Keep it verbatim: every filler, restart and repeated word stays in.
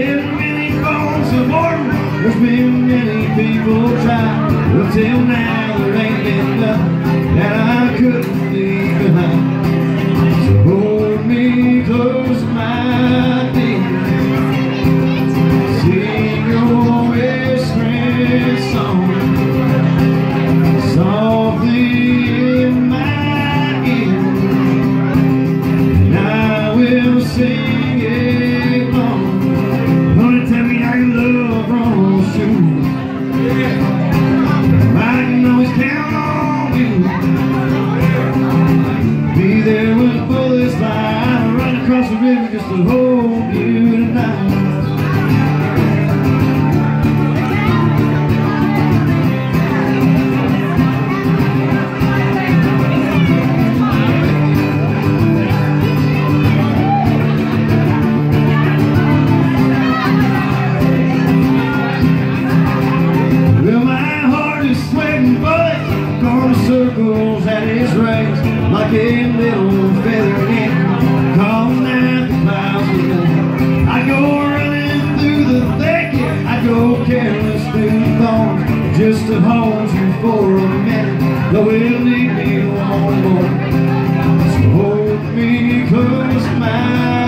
been many bones of Hardin, there's been many people try, but till now there ain't been nothing that I couldn't leave behind. So hold me close, my dear, sing your whispering song softly in my ear, and I will sing it long. Honey, tell me how you love wrong shoes. I can always count on you. Be there when the bullets fly, run across the river just to hold you tonight. Circles at his race like a little feather in, calling out the clouds below. I go running through the thicket, I go careless through the thorns, just to hold you for a minute, though it'll need me one more. So hold me close, my